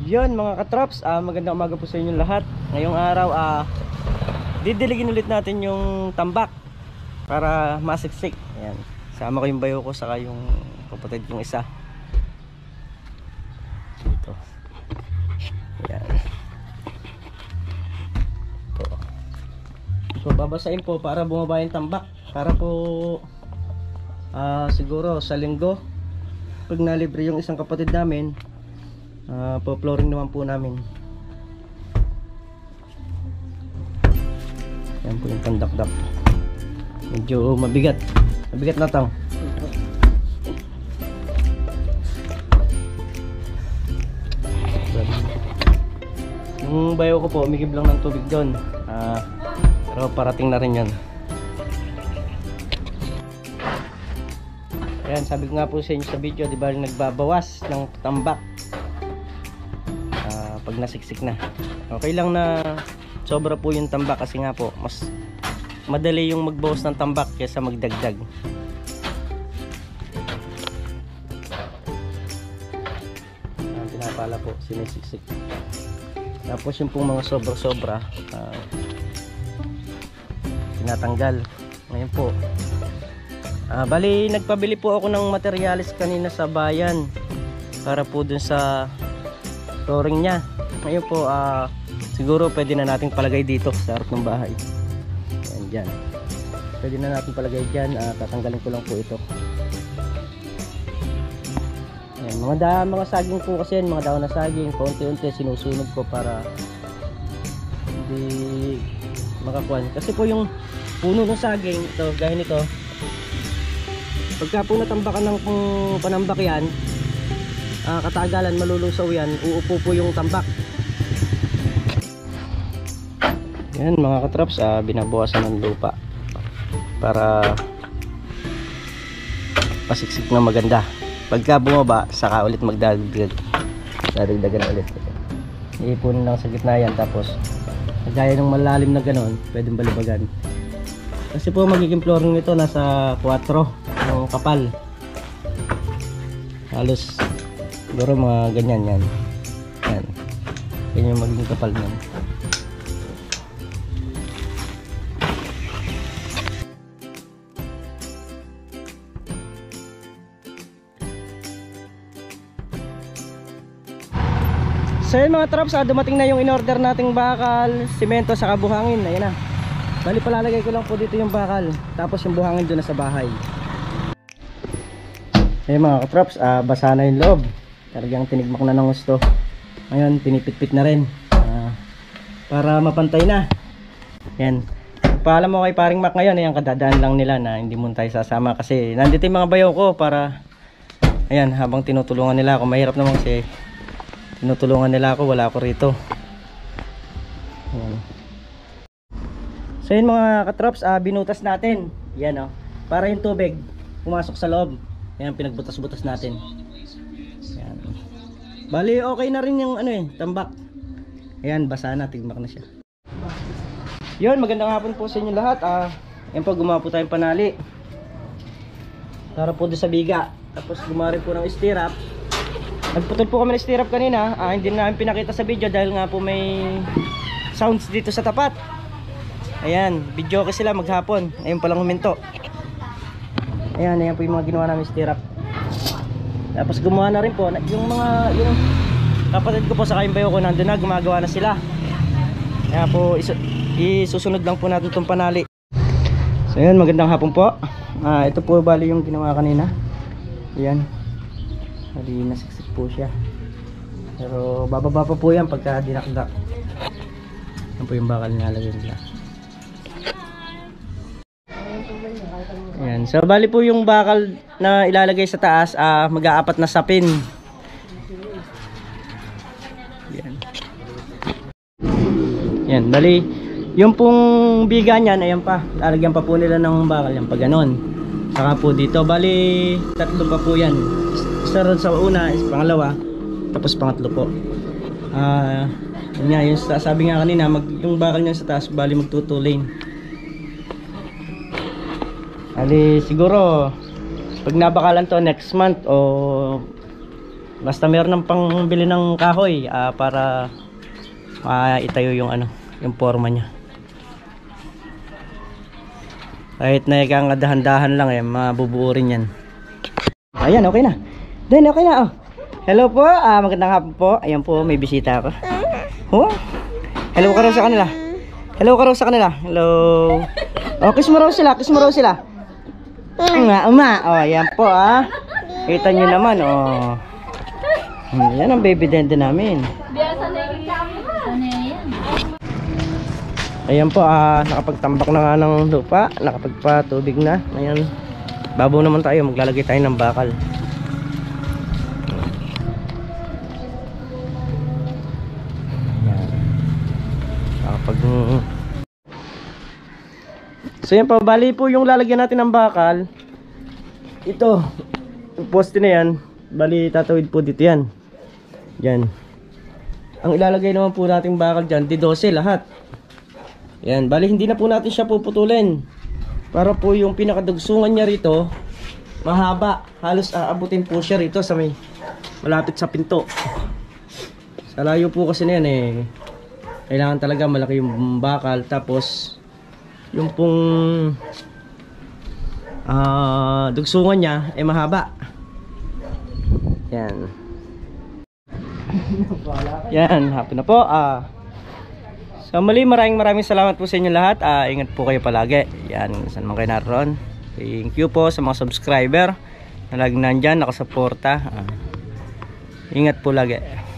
Yun mga katrops, magandang umaga po sa inyo lahat. Ngayong araw, didiligin ulit natin yung tambak para masiksik. Ayan. Sama ko yung bayo ko saka yung kapatid yung isa dito. Ayan. Ito. So babasahin po para bumaba yung tambak. Para po siguro sa linggo pag nalibre yung isang kapatid namin, po-flooring naman po namin. Yan po yung kandakdak. Medyo mabigat. Mabigat na tao. Yung bayo ko po, umigib lang ng tubig doon. Pero parating na rin yan. Ayan, sabi ko nga po sa inyo sa video, di ba nagbabawas ng tambak pag nasiksik na. Okay lang na sobra po yung tambak kasi nga po mas madali yung magbawas ng tambak kaysa magdagdag. Pinapala po, sinisiksik. Tapos yung pong mga sobra-sobra tinatanggal. Ngayon po bali nagpabili po ako ng materialis kanina sa bayan para po dun sa flooring nya. Ngayon po siguro pwede na nating palagay dito sa harap ng bahay. Ayan, dyan. Pwede na natin palagay dyan. Tatanggalin ko lang po ito. Ayan, mga saging po kasi yan, mga dahon na saging, konti-unti sinusunog ko para hindi makakuan. Kasi po yung puno ng saging, ito, gaya nito, pagka po natambakan ng panambak yan, katagalan malulusaw yan, uupo po yung tambak. Yan mga katraps, binabawasan ng lupa para pasiksik na maganda. Pagka bumaba, saka ulit magdadagdagan ulit. Iipunin lang sa gitna yan, tapos gaya ng malalim na ganon, pwedeng balibagan. Kasi po magiging flooring nito nasa 4 ng kapal, halos siguro mga ganyan yan. Yan. Yan yung magiging kapal niyan. So yun mga traps, dumating na yung in-order nating bakal, simento sa buhangin. Ayan na. Bali palalagay ko lang po dito yung bakal, tapos yung buhangin doon na sa bahay. Ayun mga katraps, basa na yung loob. Talagang tinigmak na ng gusto. Ngayon pinipit-pit na rin para mapantay na. Yan. Paalam mo kay paring Mac ngayon, ayan, kadadaan lang nila na hindi muna tayo sasama kasi nandito yung mga bayaw ko para ayan, habang tinutulungan nila ako. Mahirap naman kasi tinutulungan nila ako, wala ako rito. Ayan. So yun mga katraps, binutas natin. Yan para yung tubig pumasok sa loob. Ayan, pinagbutas-butas natin. Ayan. Bali okay na rin yung tambak. Ayan, basa na, tigmak na siya. Yun, magandang hapon po sa inyo lahat. Ayan po, gumawa po tayong panali para po doon sa biga. Tapos gumawa rin po ng stirrup. Nagputol po kami ng stirrup kanina. Hindi namin pinakita sa video dahil nga po may sounds dito sa tapat. Ayan, video kasi sila maghapon. Ayun palang huminto. Ayan, ayan po yung mga ginawa namin stirrup. Tapos gumawa na rin po yung kapatid ko po sa kaimbayo ko, nandun na, gumagawa na sila. Kaya po isusunod lang po natin itong panali. So ayan, magandang hapon po. Ito po bali yung ginawa kanina. Ayan, bali nasiksik po siya. Pero bababa pa po yan pagka dinakdak. Yan po yung bakal nilalagay nila. Ayan, so bali po yung bakal na ilalagay sa taas, mag-aapat na sapin. Ayan. Ayan, bali yung pong biga niyan, ayan pa, lalagyan pa po nila ng bakal yan pa ganon. Saka po dito, bali tatlo pa po yan. Isa ron sa una, pangalawa, tapos pangatlo po. Yun nga, yung sabi nga kanina, yung bakal niyan sa taas, bali magtutulin. Ali siguro pag nabakalan to next month o Basta meron ng pangbili ng kahoy para itayo yung ano, yung forma niya. Kahit na ikang dahan-dahan lang mabubuo rin yan. Ayan, okay na. Then okay na, oh. Hello po, magandang hapon po. Ayan po, may bisita ako. Oh. Hello ka raw sa kanila. Hello ka raw sa kanila. Hello. Oh, kiss mo raw sila, kiss mo raw sila. Oh, ayan po, Kita nyo naman, oh. Yan ang baby dende namin. Ayan po, nakapagtambak na nga ng lupa, nakapagpatubig na. Ayan, babaw naman tayo, maglalagay tayo ng bakal. Ayan. So yan po, bali po yung lalagyan natin ng bakal. Ito, yung poste na yan, bali tatawid po dito yan. Yan. Ang ilalagay naman po nating bakal dyan, di 12 lahat. Yan, bali hindi na po natin siya puputulin. Para po yung pinakadugsungan niya rito, mahaba. Halos aabutin po siya rito sa may malapit sa pinto. Sa layo po kasi na yan kailangan talaga malaki yung bakal. Tapos yung pong dugsungan niya mahaba. Yan. Yan, happy na po. So muli, maraming salamat po sa inyo lahat. Ingat po kayo palagi. Yan, saan man kayo naroon. Thank you po sa mga subscriber na lagi nandyan, nakasuporta. Ingat po lagi.